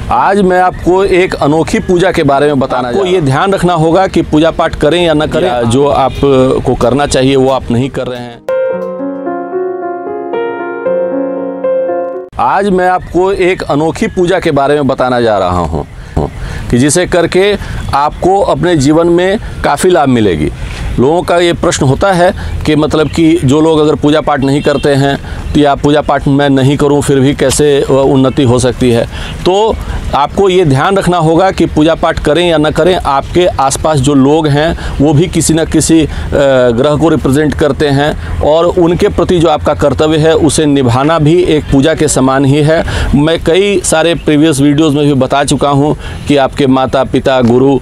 आज मैं आपको एक अनोखी पूजा के बारे में बताना चाहूँगा। ये ध्यान रखना होगा कि पूजा पाठ करें या न करें, जो आपको करना चाहिए वो आप नहीं कर रहे हैं। आज मैं आपको एक अनोखी पूजा के बारे में बताना जा रहा हूँ कि जिसे करके आपको अपने जीवन में काफ़ी लाभ मिलेगी। लोगों का ये प्रश्न होता है कि मतलब कि जो लोग अगर पूजा पाठ नहीं करते हैं तो या पूजा पाठ मैं नहीं करूं फिर भी कैसे उन्नति हो सकती है। तो आपको ये ध्यान रखना होगा कि पूजा पाठ करें या न करें, आपके आसपास जो लोग हैं वो भी किसी न किसी ग्रह को रिप्रेजेंट करते हैं और उनके प्रति जो आपका कर्तव्य है उसे निभाना भी एक पूजा के समान ही है। मैं कई सारे प्रीवियस वीडियोज़ में भी बता चुका हूँ कि आपके माता पिता, गुरु,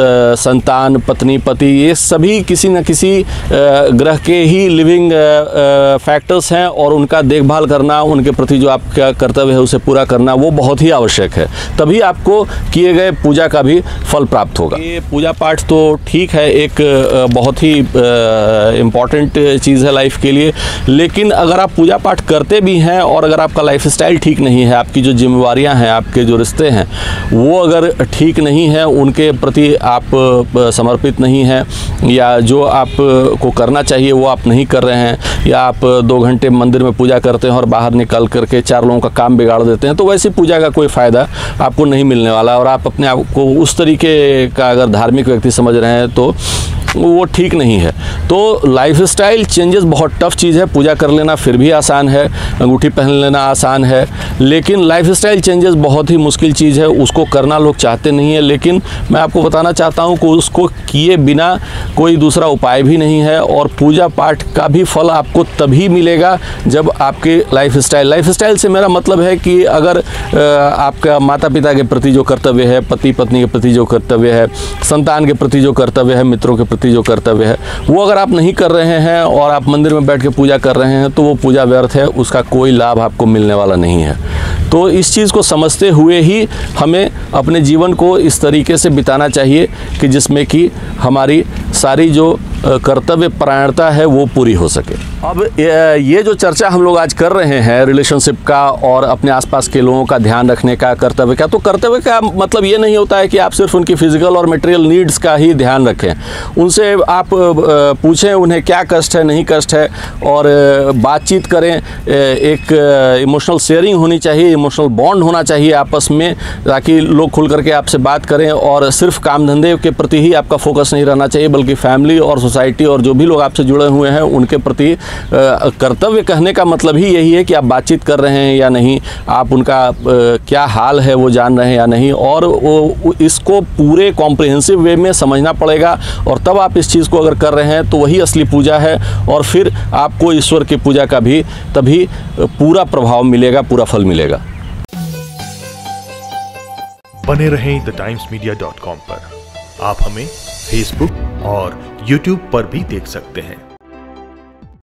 संतान, पत्नी, पति, ये सभी किसी न किसी ग्रह के ही लिविंग फैक्टर्स हैं और उनका देखभाल करना, उनके प्रति जो आपका कर्तव्य है उसे पूरा करना वो बहुत ही आवश्यक है। तभी आपको किए गए पूजा का भी फल प्राप्त होगा। ये पूजा पाठ तो ठीक है, एक बहुत ही इम्पॉर्टेंट चीज़ है लाइफ के लिए, लेकिन अगर आप पूजा पाठ करते भी हैं और अगर आपका लाइफस्टाइल ठीक नहीं है, आपकी जो जिम्मेवारियां हैं, आपके जो रिश्ते हैं वो अगर ठीक नहीं है, उनके प्रति आप समर्पित नहीं हैं या जो आपको करना चाहिए वो आप नहीं कर रहे हैं, या आप 2 घंटे मंदिर में पूजा करते हैं और बाहर निकल करके 4 लोगों का काम बिगाड़ देते हैं, तो वैसी पूजा का कोई फ़ायदा आपको नहीं मिलने वाला। और आप अपने आप को उस तरीके का अगर धार्मिक व्यक्ति समझ रहे हैं तो वो ठीक नहीं है। तो लाइफस्टाइल चेंजेस बहुत टफ चीज़ है। पूजा कर लेना फिर भी आसान है, अंगूठी पहन लेना आसान है, लेकिन लाइफस्टाइल चेंजेस बहुत ही मुश्किल चीज़ है। उसको करना लोग चाहते नहीं है, लेकिन मैं आपको बताना चाहता हूँ कि उसको किए बिना कोई दूसरा उपाय भी नहीं है। और पूजा पाठ का भी फल आपको तभी मिलेगा जब आपके लाइफस्टाइल से मेरा मतलब है कि अगर आपका माता पिता के प्रति जो कर्तव्य है, पति पत्नी के प्रति जो कर्तव्य है, संतान के प्रति जो कर्तव्य है, मित्रों के जो कर्तव्य है, वो अगर आप नहीं कर रहे हैं और आप मंदिर में बैठ के पूजा कर रहे हैं तो वो पूजा व्यर्थ है, उसका कोई लाभ आपको मिलने वाला नहीं है। तो इस चीज़ को समझते हुए ही हमें अपने जीवन को इस तरीके से बिताना चाहिए कि जिसमें कि हमारी सारी जो कर्तव्य परायणता है वो पूरी हो सके। अब ये जो चर्चा हम लोग आज कर रहे हैं रिलेशनशिप का और अपने आसपास के लोगों का ध्यान रखने का, कर्तव्य का, तो कर्तव्य का मतलब ये नहीं होता है कि आप सिर्फ उनकी फिजिकल और मटेरियल नीड्स का ही ध्यान रखें। उनसे आप पूछें उन्हें क्या कष्ट है, नहीं कष्ट है, और बातचीत करें। एक इमोशनल शेयरिंग होनी चाहिए, इमोशनल बॉन्ड होना चाहिए आपस में, ताकि लोग खुल करके आपसे बात करें। और सिर्फ काम धंधे के प्रति ही आपका फोकस नहीं रहना चाहिए, बल्कि फैमिली और सोसाइटी और जो भी लोग आपसे जुड़े हुए हैं उनके प्रति कर्तव्य कहने का मतलब ही यही है कि आप बातचीत कर रहे हैं या नहीं, आप उनका क्या हाल है वो जान रहे हैं या नहीं, और वो इसको पूरे कॉम्प्रिहेंसिव वे में समझना पड़ेगा। और तब आप इस चीज़ को अगर कर रहे हैं तो वही असली पूजा है, और फिर आपको ईश्वर की पूजा का भी तभी पूरा प्रभाव मिलेगा, पूरा फल मिलेगा। बने रहें thetimesmedia.com पर। आप हमें फेसबुक और यूट्यूब पर भी देख सकते हैं।